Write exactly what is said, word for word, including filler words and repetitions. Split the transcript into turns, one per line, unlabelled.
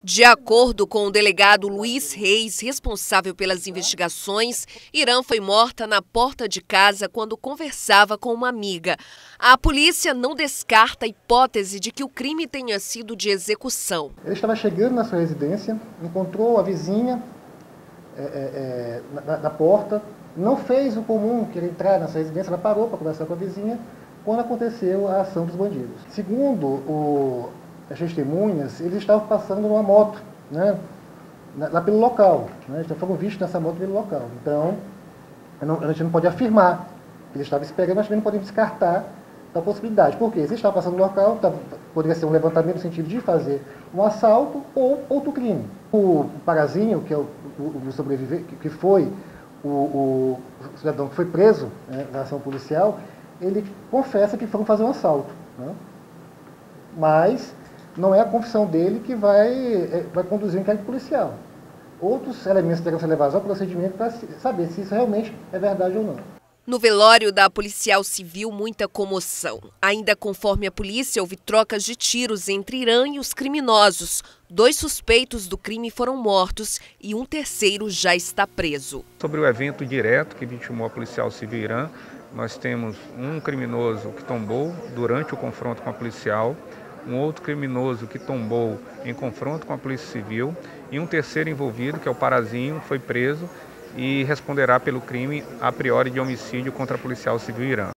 De acordo com o delegado Luiz Reis, responsável pelas investigações, Irã foi morta na porta de casa quando conversava com uma amiga. A polícia não descarta a hipótese de que o crime tenha sido de execução.
Ele estava chegando na sua residência, encontrou a vizinha é, é, na, na porta, não fez o comum, que ele entrar nessa residência, ela parou para conversar com a vizinha quando aconteceu a ação dos bandidos. Segundo o... as testemunhas, eles estavam passando numa moto, né, lá pelo local, né, já foram vistos nessa moto pelo local. Então, não, a gente não pode afirmar que eles estavam esperando, mas também não podemos descartar a possibilidade. Por quê? Se eles estavam passando no local, tá, poderia ser um levantamento no sentido de fazer um assalto ou outro crime. O, o Parazinho, que é o, o, o sobrevivente, que foi o, o, o cidadão que foi preso, né, na ação policial, ele confessa que foram fazer um assalto, né, mas não é a confissão dele que vai, vai conduzir o inquérito policial. Outros elementos terão que ser levados ao procedimento para saber se isso realmente é verdade ou não.
No velório da policial civil, muita comoção. Ainda conforme a polícia, houve trocas de tiros entre Irã e os criminosos. Dois suspeitos do crime foram mortos e um terceiro já está preso.
Sobre o evento direto que vitimou a policial civil Irã, nós temos um criminoso que tombou durante o confronto com a policial, um outro criminoso que tombou em confronto com a Polícia Civil e um terceiro envolvido, que é o Parazinho, foi preso e responderá pelo crime a priori de homicídio contra a policial civil Irã.